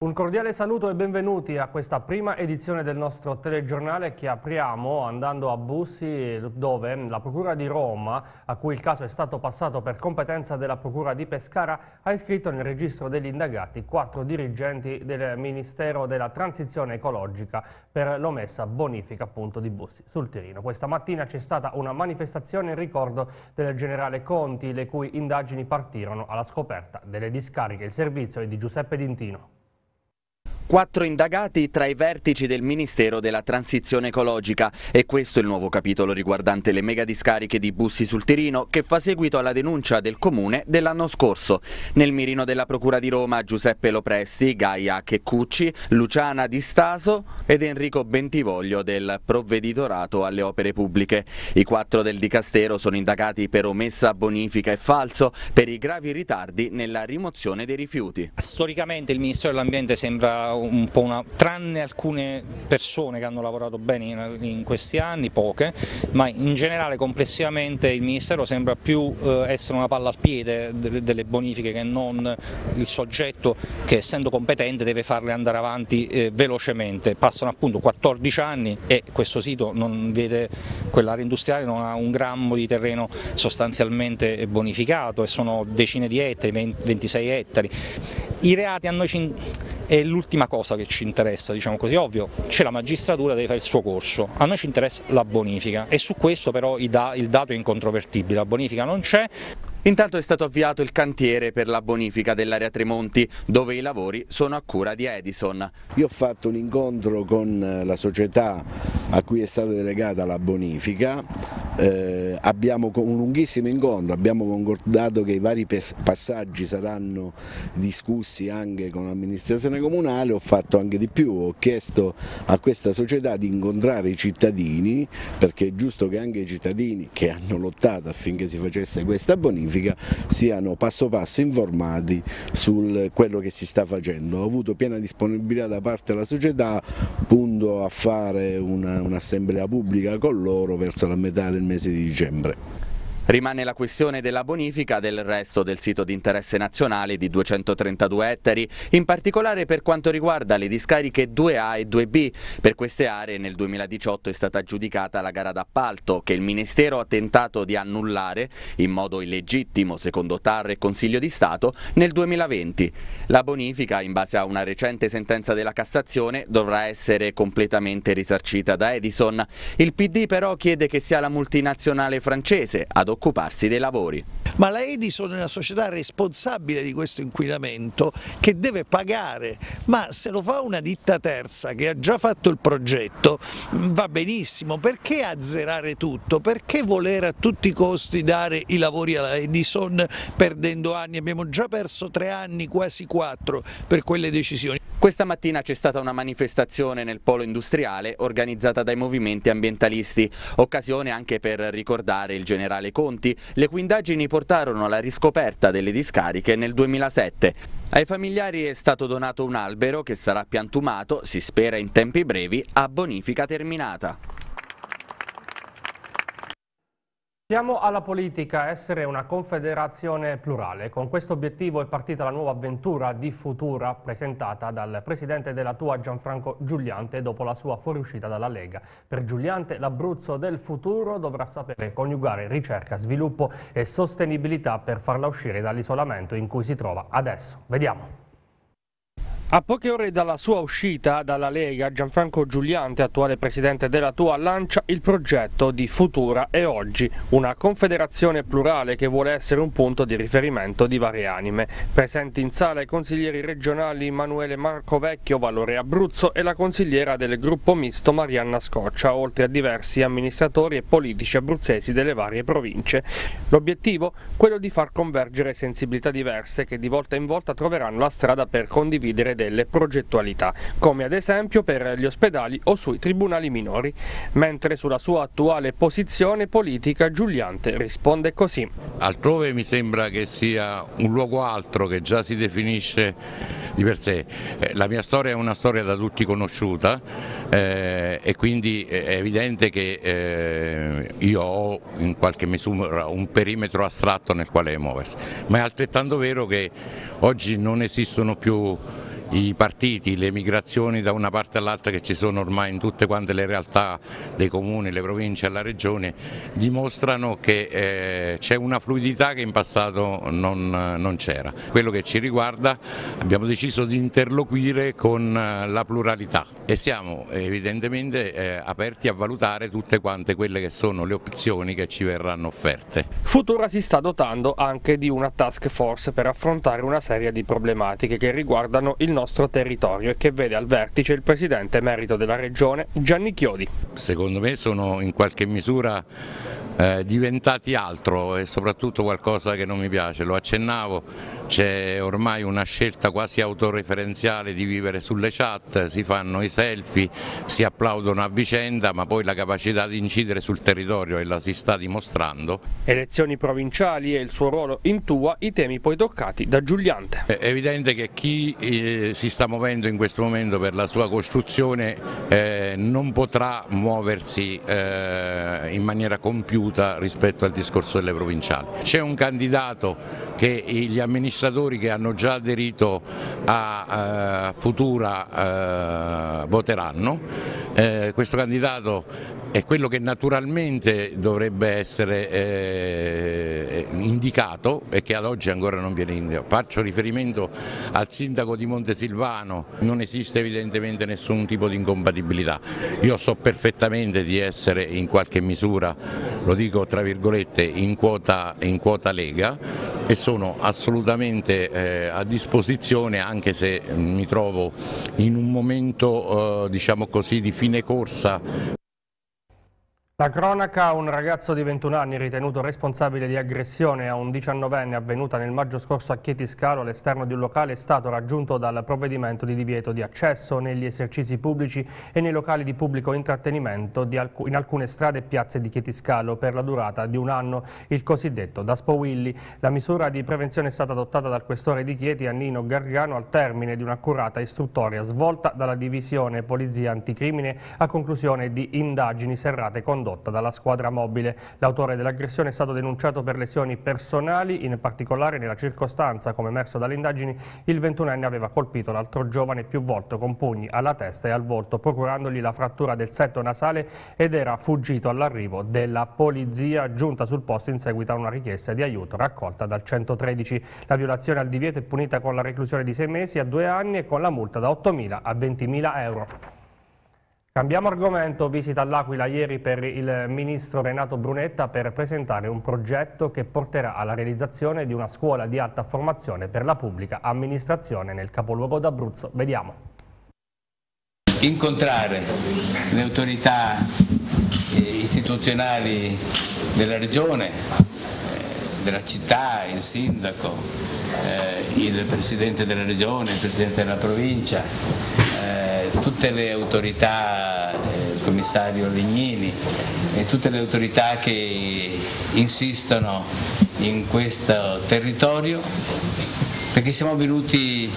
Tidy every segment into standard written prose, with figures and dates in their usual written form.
Un cordiale saluto e benvenuti a questa prima edizione del nostro telegiornale che apriamo andando a Bussi, dove la Procura di Roma, a cui il caso è stato passato per competenza della Procura di Pescara, ha iscritto nel registro degli indagati 4 dirigenti del Ministero della Transizione Ecologica per l'omessa bonifica appunto di Bussi sul Tirino. Questa mattina c'è stata una manifestazione in ricordo del generale Conti, le cui indagini partirono alla scoperta delle discariche. Il servizio è di Giuseppe D'Intino. 4 indagati tra i vertici del Ministero della Transizione Ecologica e questo è il nuovo capitolo riguardante le megadiscariche di Bussi sul Tirino che fa seguito alla denuncia del Comune dell'anno scorso. Nel mirino della Procura di Roma Giuseppe Lopresti, Gaia Checcucci, Luciana Di Staso ed Enrico Bentivoglio del Provveditorato alle Opere Pubbliche. I 4 del Dicastero sono indagati per omessa bonifica e falso per i gravi ritardi nella rimozione dei rifiuti. Storicamente il Ministero dell'Ambiente sembra un po' tranne alcune persone che hanno lavorato bene in questi anni, poche, ma in generale complessivamente il Ministero sembra più essere una palla al piede delle bonifiche che non il soggetto che essendo competente deve farle andare avanti velocemente. Passano appunto 14 anni e questo sito non vede, quell'area industriale non ha un grammo di terreno sostanzialmente bonificato e sono decine di ettari, 26 ettari. I reati a noi è l'ultima cosa che ci interessa, diciamo così, ovvio, c'è la magistratura, deve fare il suo corso, a noi ci interessa la bonifica e su questo però il dato è incontrovertibile, la bonifica non c'è. Intanto è stato avviato il cantiere per la bonifica dell'area Tremonti, dove i lavori sono a cura di Edison. Io ho fatto un incontro con la società a cui è stata delegata la bonifica, abbiamo un lunghissimo incontro, abbiamo concordato che i vari passaggi saranno discussi anche con l'amministrazione comunale, ho fatto anche di più, ho chiesto a questa società di incontrare i cittadini, perché è giusto che anche i cittadini che hanno lottato affinché si facesse questa bonifica siano passo passo informati su quello che si sta facendo. Ho avuto piena disponibilità da parte della società, punto a fare un'assemblea pubblica con loro verso la metà del mese di dicembre. Rimane la questione della bonifica del resto del sito di interesse nazionale di 232 ettari, in particolare per quanto riguarda le discariche 2A e 2B. Per queste aree nel 2018 è stata aggiudicata la gara d'appalto che il Ministero ha tentato di annullare in modo illegittimo, secondo TAR e Consiglio di Stato, nel 2020. La bonifica, in base a una recente sentenza della Cassazione, dovrà essere completamente risarcita da Edison. Il PD però chiede che sia la multinazionale francese ad occuparsi dei lavori. Ma la Edison è una società responsabile di questo inquinamento che deve pagare, ma se lo fa una ditta terza che ha già fatto il progetto va benissimo, perché azzerare tutto? Perché voler a tutti i costi dare i lavori alla Edison perdendo anni? Abbiamo già perso 3 anni, quasi 4 per quelle decisioni. Questa mattina c'è stata una manifestazione nel polo industriale organizzata dai movimenti ambientalisti, occasione anche per ricordare il generale Conti, le cui indagini portarono alla riscoperta delle discariche nel 2007. Ai familiari è stato donato un albero che sarà piantumato, si spera in tempi brevi, a bonifica terminata. Siamo alla politica, essere una confederazione plurale. Con questo obiettivo è partita la nuova avventura di Futura presentata dal presidente della Tua Gianfranco Giuliante dopo la sua fuoriuscita dalla Lega. Per Giuliante l'Abruzzo del futuro dovrà sapere coniugare ricerca, sviluppo e sostenibilità per farla uscire dall'isolamento in cui si trova adesso. Vediamo. A poche ore dalla sua uscita dalla Lega, Gianfranco Giuliante, attuale presidente della Tua, lancia il progetto di Futura e Oggi, una confederazione plurale che vuole essere un punto di riferimento di varie anime. Presenti in sala i consiglieri regionali Emanuele Marcovecchio, Valore Abruzzo, e la consigliera del gruppo misto Marianna Scoccia, oltre a diversi amministratori e politici abruzzesi delle varie province. L'obiettivo? Quello di far convergere sensibilità diverse che di volta in volta troveranno la strada per condividere delle progettualità, come ad esempio per gli ospedali o sui tribunali minori, mentre sulla sua attuale posizione politica Giuliante risponde così. Altrove mi sembra che sia un luogo altro che già si definisce di per sé. La mia storia è una storia da tutti conosciuta e quindi è evidente che io ho in qualche misura un perimetro astratto nel quale muoversi, ma è altrettanto vero che oggi non esistono più i partiti, le migrazioni da una parte all'altra che ci sono ormai in tutte quante le realtà dei comuni, le province e la regione, dimostrano che c'è una fluidità che in passato non c'era. Quello che ci riguarda, abbiamo deciso di interloquire con la pluralità e siamo evidentemente aperti a valutare tutte quante quelle che sono le opzioni che ci verranno offerte. Futura si sta dotando anche di una task force per affrontare una serie di problematiche che riguardano il nostro territorio e che vede al vertice il presidente emerito della regione Gianni Chiodi. Secondo me sono in qualche misura diventati altro e soprattutto qualcosa che non mi piace, lo accennavo, c'è ormai una scelta quasi autoreferenziale di vivere sulle chat, si fanno i selfie, si applaudono a vicenda, ma poi la capacità di incidere sul territorio e la si sta dimostrando. Elezioni provinciali e il suo ruolo in Tua, i temi poi toccati da Giuliante. È evidente che chi si sta muovendo in questo momento per la sua costruzione non potrà muoversi in maniera compiuta rispetto al discorso delle provinciali. C'è un candidato che gli amministratori che hanno già aderito a Futura voteranno, questo candidato è quello che naturalmente dovrebbe essere indicato e che ad oggi ancora non viene indicato. Faccio riferimento al sindaco di Montesilvano, non esiste evidentemente nessun tipo di incompatibilità. Io so perfettamente di essere in qualche misura, lo dico tra virgolette, in quota Lega e sono assolutamente a disposizione, anche se mi trovo in un momento diciamo così di fine corsa. La cronaca, un ragazzo di 21 anni ritenuto responsabile di aggressione a un 19enne avvenuta nel maggio scorso a Chietiscalo all'esterno di un locale è stato raggiunto dal provvedimento di divieto di accesso negli esercizi pubblici e nei locali di pubblico intrattenimento in alcune strade e piazze di Chietiscalo per la durata di un anno, il cosiddetto Daspo Willy. La misura di prevenzione è stata adottata dal questore di Chieti, Annino Gargano, al termine di un'accurata istruttoria svolta dalla divisione Polizia Anticrimine a conclusione di indagini serrate condotte dalla squadra mobile. L'autore dell'aggressione è stato denunciato per lesioni personali, in particolare nella circostanza, come emerso dalle indagini, il 21enne aveva colpito l'altro giovane più volte con pugni alla testa e al volto, procurandogli la frattura del setto nasale, ed era fuggito all'arrivo della polizia giunta sul posto in seguito a una richiesta di aiuto raccolta dal 113. La violazione al divieto è punita con la reclusione di 6 mesi a 2 anni e con la multa da 8.000 a 20.000 euro. Cambiamo argomento, visita all'Aquila ieri per il ministro Renato Brunetta per presentare un progetto che porterà alla realizzazione di una scuola di alta formazione per la pubblica amministrazione nel capoluogo d'Abruzzo. Vediamo. Incontrare le autorità istituzionali della regione, della città, il sindaco, il presidente della regione, il presidente della provincia, tutte le autorità, il commissario Legnini e tutte le autorità che insistono in questo territorio, perché siamo venuti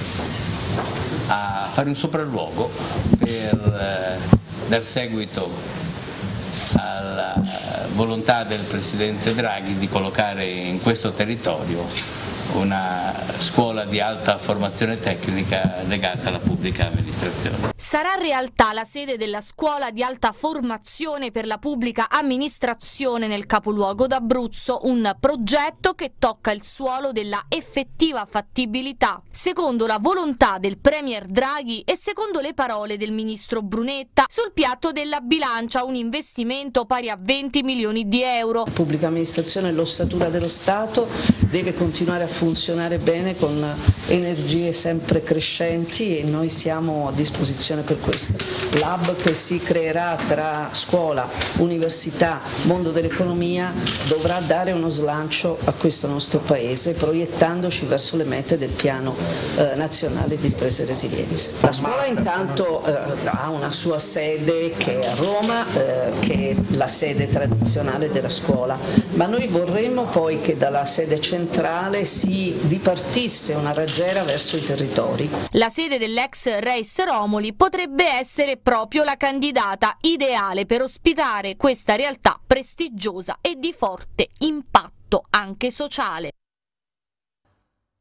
a fare un sopralluogo per dar seguito alla volontà del presidente Draghi di collocare in questo territorio una scuola di alta formazione tecnica legata alla pubblica amministrazione. Sarà realtà la sede della scuola di alta formazione per la pubblica amministrazione nel capoluogo d'Abruzzo, un progetto che tocca il suolo della effettiva fattibilità, secondo la volontà del Premier Draghi e secondo le parole del ministro Brunetta. Sul piatto della bilancia un investimento pari a 20 milioni di euro. La pubblica amministrazione, l'ossatura dello Stato, deve continuare a funzionare bene con energie sempre crescenti e noi siamo a disposizione per questo. L'hub che si creerà tra scuola, università, mondo dell'economia dovrà dare uno slancio a questo nostro Paese, proiettandoci verso le mete del piano nazionale di ripresa e resilienza. La scuola intanto ha una sua sede che è a Roma, che è la sede tradizionale della scuola, ma noi vorremmo poi che dalla sede centrale si dipartisse una raggiera verso i territori. La sede dell'ex Reis Romoli potrebbe essere proprio la candidata ideale per ospitare questa realtà prestigiosa e di forte impatto anche sociale.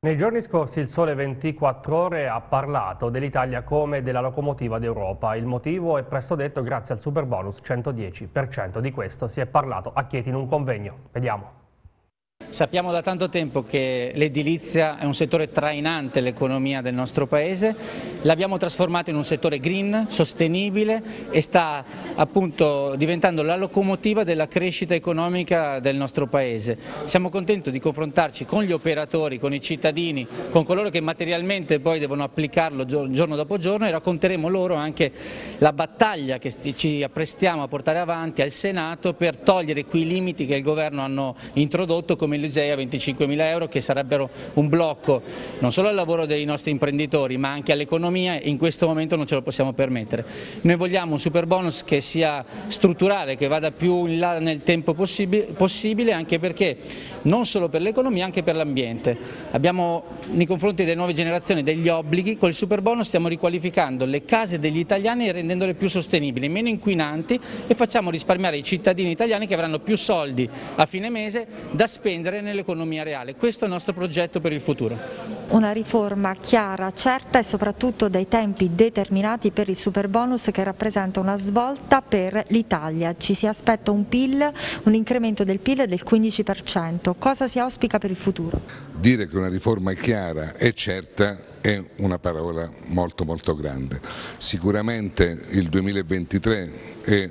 Nei giorni scorsi il Sole 24 Ore ha parlato dell'Italia come della locomotiva d'Europa. Il motivo è presto detto grazie al superbonus 110%. Di questo si è parlato a Chieti in un convegno. Vediamo. Sappiamo da tanto tempo che l'edilizia è un settore trainante l'economia del nostro Paese, l'abbiamo trasformato in un settore green, sostenibile e sta appunto diventando la locomotiva della crescita economica del nostro Paese. Siamo contenti di confrontarci con gli operatori, con i cittadini, con coloro che materialmente poi devono applicarlo giorno dopo giorno e racconteremo loro anche la battaglia che ci apprestiamo a portare avanti al Senato per togliere quei limiti che il governo hanno introdotto come l'ISEE a 25.000 euro, che sarebbero un blocco non solo al lavoro dei nostri imprenditori ma anche all'economia, e in questo momento non ce lo possiamo permettere. Noi vogliamo un superbonus che sia strutturale, che vada più in là nel tempo possibile, anche perché non solo per l'economia, anche per l'ambiente. Abbiamo nei confronti delle nuove generazioni degli obblighi, con il superbonus stiamo riqualificando le case degli italiani e rendendole più sostenibili, meno inquinanti, e facciamo risparmiare i cittadini italiani, che avranno più soldi a fine mese da spendere nell'economia reale. Questo è il nostro progetto per il futuro. Una riforma chiara, certa e soprattutto dai tempi determinati per il superbonus, che rappresenta una svolta per l'Italia. Ci si aspetta un incremento del PIL del 15%. Cosa si auspica per il futuro? Dire che una riforma è chiara e certa è una parola molto grande. Sicuramente il 2023 è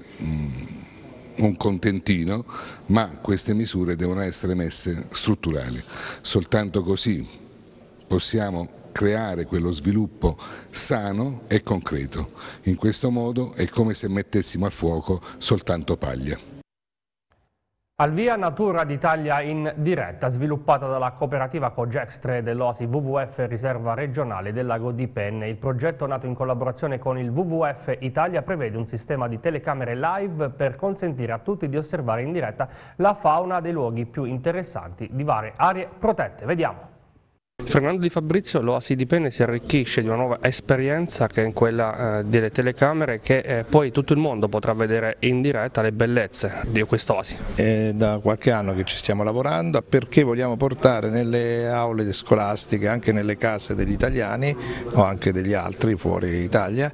un contentino, ma queste misure devono essere messe strutturali. Soltanto così possiamo creare quello sviluppo sano e concreto. In questo modo è come se mettessimo a fuoco soltanto paglia. Al via Natura d'Italia in diretta, sviluppata dalla cooperativa Cogextre dell'Oasi WWF Riserva Regionale del Lago di Penne. Il progetto, nato in collaborazione con il WWF Italia, prevede un sistema di telecamere live per consentire a tutti di osservare in diretta la fauna dei luoghi più interessanti di varie aree protette. Vediamo. Fernando Di Fabrizio, l'Oasi di Penne si arricchisce di una nuova esperienza, che è quella delle telecamere, che poi tutto il mondo potrà vedere in diretta le bellezze di quest'oasi. È da qualche anno che ci stiamo lavorando, perché vogliamo portare nelle aule scolastiche, anche nelle case degli italiani o anche degli altri fuori Italia,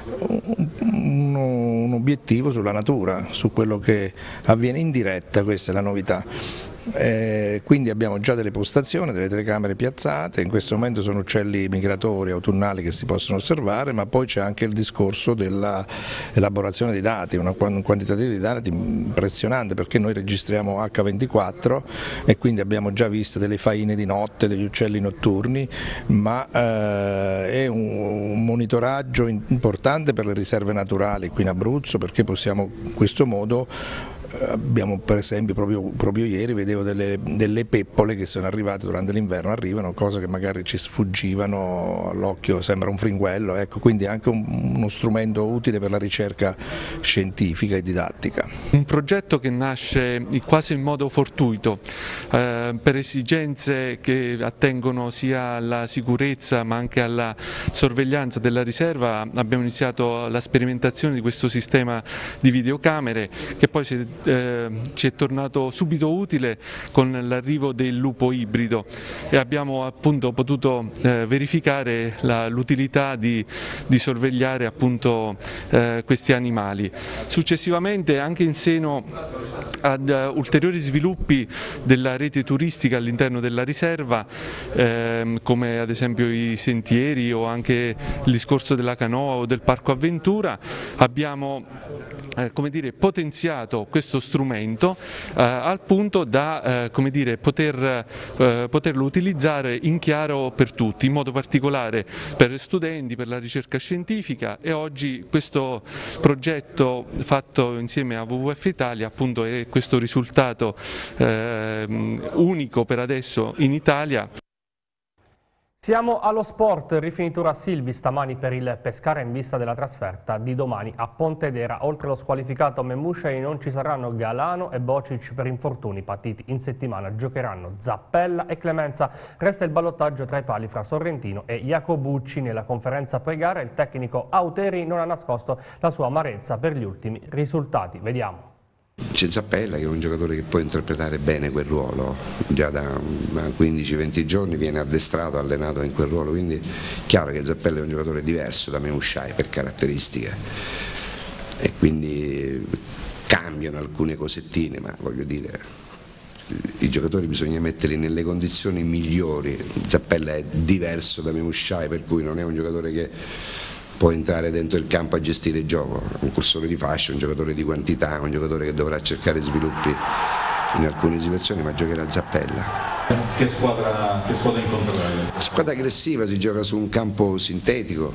un obiettivo sulla natura, su quello che avviene in diretta. Questa è la novità. Quindi abbiamo già delle postazioni, delle telecamere piazzate. In questo momento sono uccelli migratori autunnali che si possono osservare, ma poi c'è anche il discorso dell'elaborazione dei dati, un quantitativo di dati impressionante, perché noi registriamo H24 e quindi abbiamo già visto delle faine di notte, degli uccelli notturni, ma è un monitoraggio importante per le riserve naturali qui in Abruzzo, perché possiamo in questo modo. Abbiamo per esempio proprio ieri vedevo delle peppole che sono arrivate durante l'inverno, arrivano, cose che magari ci sfuggivano all'occhio, sembra un fringuello, ecco, quindi anche uno strumento utile per la ricerca scientifica e didattica. Un progetto che nasce quasi in modo fortuito, per esigenze che attengono sia alla sicurezza ma anche alla sorveglianza della riserva. Abbiamo iniziato la sperimentazione di questo sistema di videocamere, che poi ci è tornato subito utile con l'arrivo del lupo ibrido, e abbiamo appunto potuto verificare l'utilità di sorvegliare appunto questi animali. Successivamente, anche in seno ad ulteriori sviluppi della rete turistica all'interno della riserva, come ad esempio i sentieri o anche il discorso della canoa o del parco avventura, abbiamo potenziato questo strumento al punto da poterlo utilizzare in chiaro per tutti, in modo particolare per studenti, per la ricerca scientifica, e oggi questo progetto fatto insieme a WWF Italia appunto è questo risultato unico per adesso in Italia. Siamo allo sport, rifinitura Silvi stamani per il Pescara in vista della trasferta di domani a Pontedera. Oltre allo squalificato Memushei non ci saranno Galano e Bocic per infortuni patiti in settimana. Giocheranno Zappella e Clemenza. Resta il ballottaggio tra i pali fra Sorrentino e Jacobucci. Nella conferenza pre-gara il tecnico Auteri non ha nascosto la sua amarezza per gli ultimi risultati. Vediamo. C'è Zappella che è un giocatore che può interpretare bene quel ruolo, già da 15-20 giorni viene addestrato, allenato in quel ruolo, quindi è chiaro che Zappella è un giocatore diverso da Memushai per caratteristiche e quindi cambiano alcune cosettine, ma voglio dire, i giocatori bisogna metterli nelle condizioni migliori. Zappella è diverso da Memushai, per cui non è un giocatore che può entrare dentro il campo a gestire il gioco, un cursore di fascia, un giocatore di quantità, un giocatore che dovrà cercare sviluppi in alcune situazioni, ma giocherà Zappella. Che squadra incontrerai? Squadra aggressiva, si gioca su un campo sintetico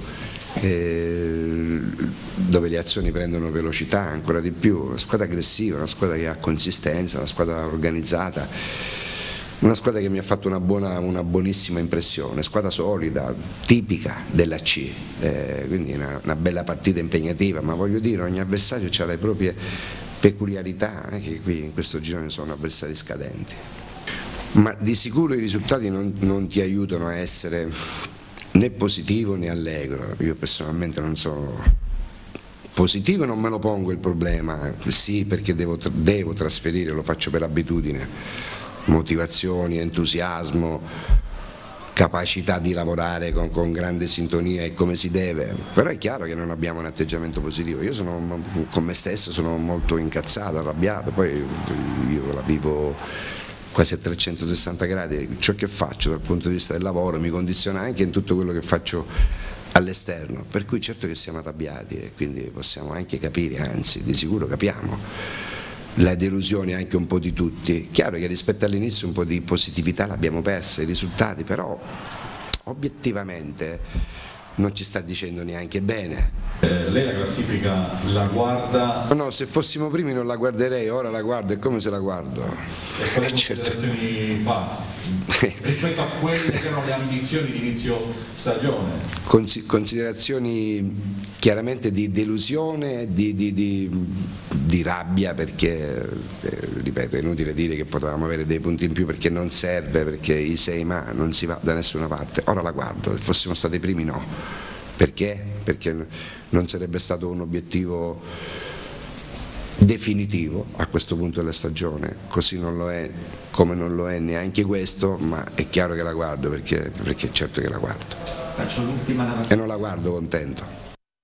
dove le azioni prendono velocità ancora di più, una squadra aggressiva, una squadra che ha consistenza, una squadra organizzata. Una squadra che mi ha fatto una buonissima impressione, squadra solida, tipica della C, quindi una bella partita impegnativa, ma voglio dire, ogni avversario ha le proprie peculiarità, che qui in questo girone sono avversari scadenti. Ma di sicuro i risultati non ti aiutano a essere né positivo né allegro. Io personalmente non sono positivo, non me lo pongo il problema, sì perché devo trasferire, lo faccio per abitudine. Motivazioni, entusiasmo, capacità di lavorare con grande sintonia e come si deve, però è chiaro che non abbiamo un atteggiamento positivo. Io con me stesso sono molto incazzato, arrabbiato, poi io la vivo quasi a 360 gradi, ciò che faccio dal punto di vista del lavoro mi condiziona anche in tutto quello che faccio all'esterno, per cui certo che siamo arrabbiati e quindi possiamo anche capire, anzi di sicuro capiamo la delusione anche un po' di tutti. Chiaro che rispetto all'inizio un po' di positività l'abbiamo persa, i risultati, però obiettivamente non ci sta dicendo neanche bene. Lei la classifica la guarda? No, se fossimo primi non la guarderei, ora la guardo e come se la guardo? E quali considerazioni fa rispetto a quelle che erano le ambizioni di inizio stagione? Considerazioni chiaramente di delusione, di rabbia, perché ripeto, è inutile dire che potevamo avere dei punti in più perché non serve, perché i 6 ma non si va da nessuna parte. Ora la guardo, se fossimo stati primi no. Perché? Perché non sarebbe stato un obiettivo definitivo a questo punto della stagione, così non lo è, come non lo è neanche questo, ma è chiaro che la guardo perché è certo che la guardo. E non la guardo contento.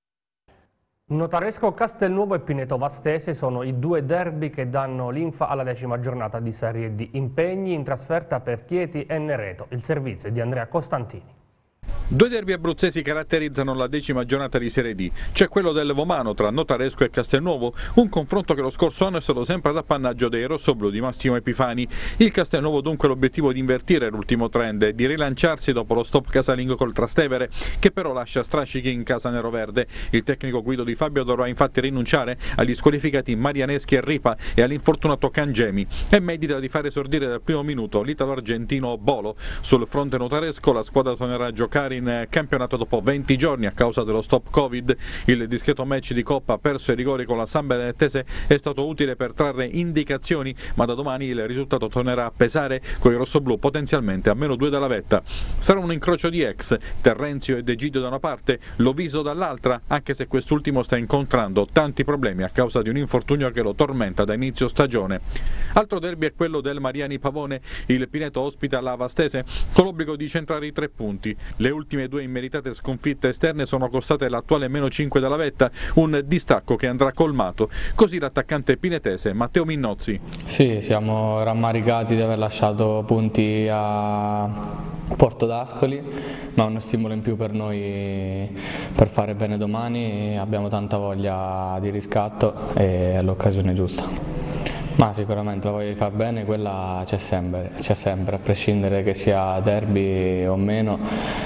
Notaresco, Castelnuovo e Pineto Vastese sono i 2 derby che danno linfa alla 10ª giornata di Serie D. Impegni in trasferta per Chieti e Nereto. Il servizio è di Andrea Costantini. 2 derby abruzzesi caratterizzano la 10ª giornata di Serie D. C'è quello del Vomano tra Notaresco e Castelnuovo, un confronto che lo scorso anno è stato sempre ad appannaggio dei rossoblù di Massimo Epifani. Il Castelnuovo dunque l'obiettivo di invertire l'ultimo trend e di rilanciarsi dopo lo stop casalingo col Trastevere, che però lascia strascichi in casa neroverde. Il tecnico Guido Di Fabio dovrà infatti rinunciare agli squalificati Marianeschi e Ripa e all'infortunato Cangemi e medita di fare esordire dal primo minuto l'italo-argentino Bolo. Sul fronte notaresco la squadra tornerà a giocare in campionato dopo 20 giorni a causa dello stop Covid. Il discreto match di Coppa perso ai rigori con la San Benedettese è stato utile per trarre indicazioni, ma da domani il risultato tornerà a pesare con i rossoblù potenzialmente a -2 dalla vetta. Sarà un incrocio di ex, Terrenzio ed Egidio da una parte, Loviso dall'altra, anche se quest'ultimo sta incontrando tanti problemi a causa di un infortunio che lo tormenta da inizio stagione. Altro derby è quello del Mariani Pavone. Il Pineto ospita la Vastese con l'obbligo di centrare i 3 punti. Le ultime 2 immeritate sconfitte esterne sono costate l'attuale -5 dalla vetta, un distacco che andrà colmato. Così l'attaccante pinetese Matteo Minnozzi. Sì, siamo rammaricati di aver lasciato punti a Porto d'Ascoli, ma è uno stimolo in più per noi per fare bene domani. Abbiamo tanta voglia di riscatto e è l'occasione giusta. Ma sicuramente la voglia di far bene, quella c'è sempre, a prescindere che sia derby o meno.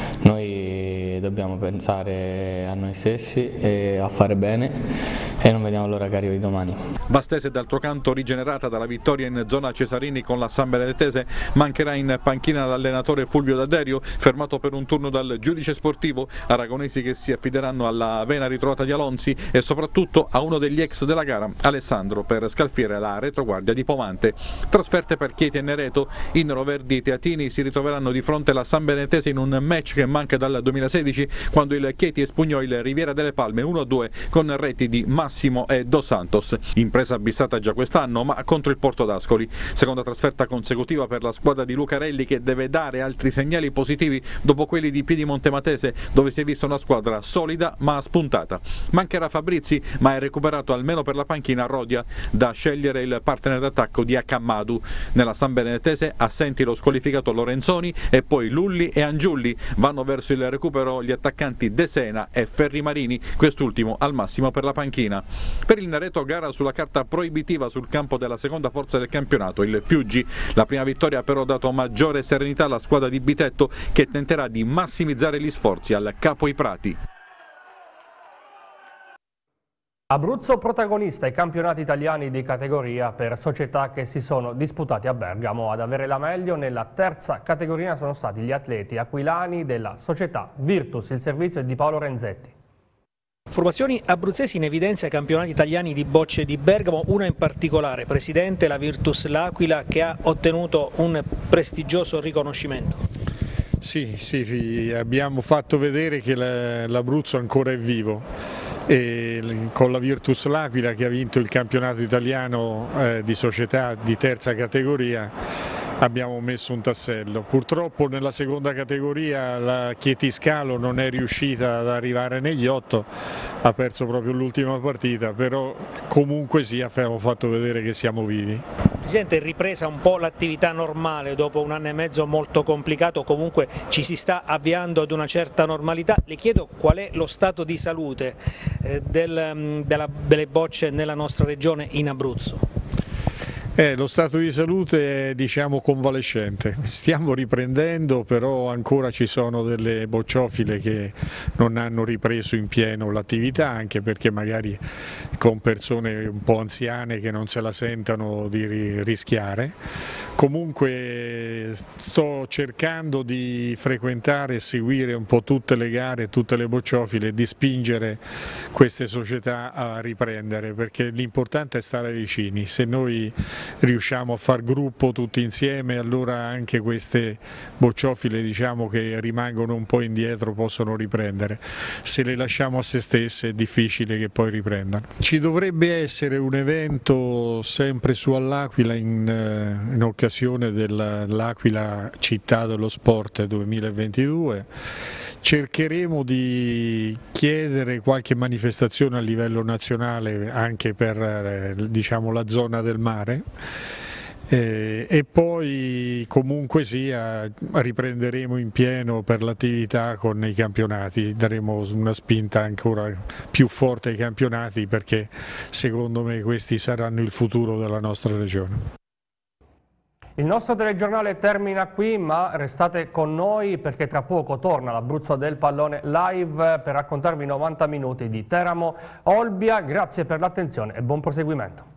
Noi dobbiamo pensare a noi stessi e a fare bene e non vediamo l'ora che arrivi domani. Vastese d'altro canto, rigenerata dalla vittoria in zona Cesarini con la San Benedettese, mancherà in panchina l'allenatore Fulvio D'Adderio, fermato per un turno dal giudice sportivo. Aragonesi che si affideranno alla vena ritrovata di Alonzi e soprattutto a uno degli ex della gara, Alessandro, per scalfire la retroguardia di Pomante. Trasferte per Chieti e Nereto. I neroverdi teatini si ritroveranno di fronte alla San Benedettese in un match che ma anche dal 2016, quando il Chieti espugnò il Riviera delle Palme 1-2 con reti di Massimo e Dos Santos. Impresa bissata già quest'anno, ma contro il Porto d'Ascoli. Seconda trasferta consecutiva per la squadra di Lucarelli, che deve dare altri segnali positivi dopo quelli di Piedimonte Matese, dove si è vista una squadra solida ma spuntata. Mancherà Fabrizi, ma è recuperato almeno per la panchina Rodia, da scegliere il partner d'attacco di Akamadu. Nella San Benedetese assenti lo squalificato Lorenzoni e poi Lulli e Angiulli. Vanno verso il recupero gli attaccanti De Sena e Ferri Marini, quest'ultimo al massimo per la panchina. Per il Nereto, gara sulla carta proibitiva sul campo della seconda forza del campionato, il Fiuggi. La prima vittoria ha però dato maggiore serenità alla squadra di Bitetto, che tenterà di massimizzare gli sforzi al Capo i Prati. Abruzzo protagonista ai campionati italiani di categoria per società che si sono disputati a Bergamo. Ad avere la meglio nella terza categoria sono stati gli atleti aquilani della società Virtus. Il servizio è di Paolo Renzetti. Formazioni abruzzesi in evidenza ai campionati italiani di bocce di Bergamo, una in particolare, presidente, la Virtus L'Aquila, che ha ottenuto un prestigioso riconoscimento. Sì, abbiamo fatto vedere che l'Abruzzo ancora è vivo. E con la Virtus L'Aquila, che ha vinto il campionato italiano di società di terza categoria, abbiamo messo un tassello. Purtroppo nella seconda categoria la Chieti Scalo non è riuscita ad arrivare negli 8, ha perso proprio l'ultima partita, però comunque sì, abbiamo fatto vedere che siamo vivi. Presidente, è ripresa un po' l'attività normale dopo un anno e mezzo molto complicato, comunque ci si sta avviando ad una certa normalità. Le chiedo qual è lo stato di salute delle bocce nella nostra regione in Abruzzo. Lo stato di salute è, diciamo, convalescente, stiamo riprendendo, però ancora ci sono delle bocciofile che non hanno ripreso in pieno l'attività, anche perché magari con persone un po' anziane che non se la sentono di rischiare. Comunque sto cercando di frequentare e seguire un po' tutte le gare, tutte le bocciofile e di spingere queste società a riprendere, perché l'importante è stare vicini. Se noi riusciamo a far gruppo tutti insieme, allora anche queste bocciofile, diciamo, che rimangono un po' indietro possono riprendere. Se le lasciamo a se stesse è difficile che poi riprendano. Ci dovrebbe essere un evento sempre su all'Aquila in occasione dell'Aquila Città dello Sport 2022. Cercheremo di chiedere qualche manifestazione a livello nazionale anche per diciamo, la zona del mare e poi comunque sia riprenderemo in pieno per l'attività con i campionati, daremo una spinta ancora più forte ai campionati, perché secondo me questi saranno il futuro della nostra regione. Il nostro telegiornale termina qui, ma restate con noi perché tra poco torna l'Abruzzo del Pallone live per raccontarvi 90 minuti di Teramo Olbia. Grazie per l'attenzione e buon proseguimento.